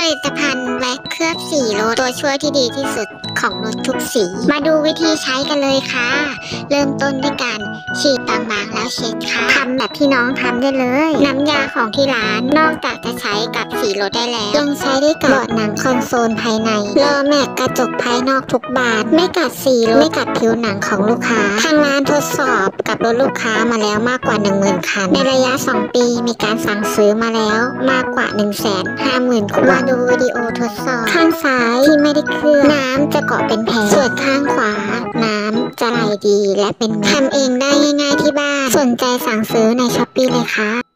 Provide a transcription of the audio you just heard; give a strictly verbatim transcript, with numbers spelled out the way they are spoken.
ลิตภัณฑ์แว็กเคลือบสีรถตัวช่วยที่ดีที่สุดของรถทุกสีมาดูวิธีใช้กันเลยค่ะเริ่มต้นด้วยการฉีดบางๆแล้วเช็ดค่ะทำแบบที่น้องทำได้เลยน้ำยาของที่ร้านนอกจากจะใช้กับสีรถได้แล้วยังใช้ได้กับเบาะหนังคอนโซลภายในล้อแม็กกระจกภายนอกทุกบานไม่กัดสีรถไม่กัดผิวหนังของลูกค้าทางร้านทดสอบกับรถลูกค้ามาแล้วมากกว่า หนึ่งหมื่น คันในระยะสองปีมีการสั่งซื้อมาแล้วมากกว่า หนึ่งแสนห้าหมื่น ขวดมาดูวิดีโอทดสอบข้างซ้ายที่ไม่ได้เคลือบน้ำจะเกาะเป็นแผงส่วนข้างขวาน้ำจะไหลดีและเป็นทำเองได้ง่ายๆที่บ้านสนใจสั่งซื้อในช้อปปี้เลยค่ะ